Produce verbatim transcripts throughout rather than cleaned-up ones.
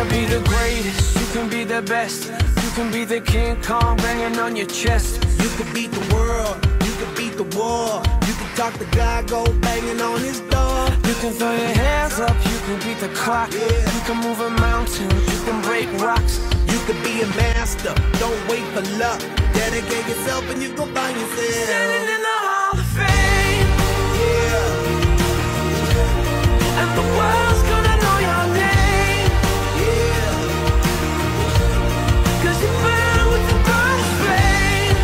can be the greatest, you can be the best. You can be the King Kong banging on your chest. You can beat the world, you can beat the war. You can talk to God, go banging on his door. You can throw your hands up, you can beat the clock. Yeah. You can move a mountain, you can break rocks. You can be a master, don't wait for luck. Dedicate yourself and you gon' find yourself Standing in the Hall of Fame. Yeah. And the world's gonna know your name. Yeah. Cause you burn with the brightest flame.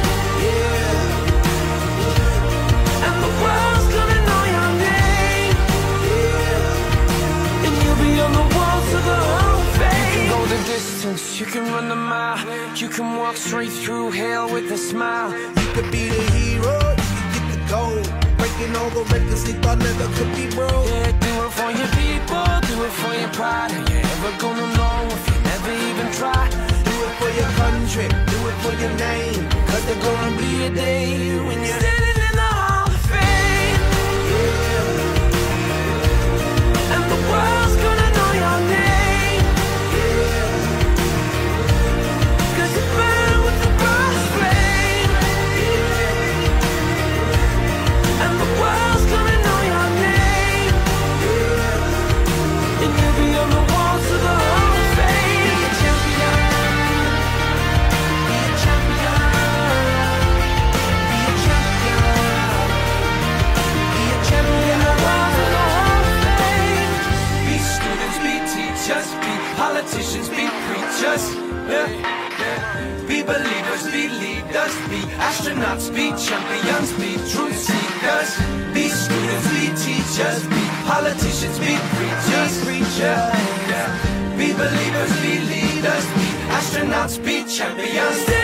Yeah. And the world's gonna know your name. Yeah. And you'll be on the walls of the Hall of Fame. You can go the distance, you can run the mile. You can walk straight through hell with a smile. You could be the hero, you can get the gold. Breaking all the records they thought never could be broke. Yeah, do it for your people, do it for your pride. And you're never gonna know if you never even try. Do it for your country, do it for your name. Cause there's gonna be a day when you're standing in the Hall of Fame. Yeah. And the world's gonna know your name. Yeah. Cause you burn with the brightest flame. Yeah. And the world's gonna know your name. Yeah. And you'll be on the walls of the Hall of Fame. Be a champion. Be a champion. Be a champion. Be a champion. The walls of the Hall of Fame. Be students, be teachers, be politicians, be preachers. Yeah. Be believers, be leaders, be astronauts, be champions, be truth seekers. Be students, be teachers, be politicians, be preachers, preachers. Yeah. Be believers, be leaders, be astronauts, be champions.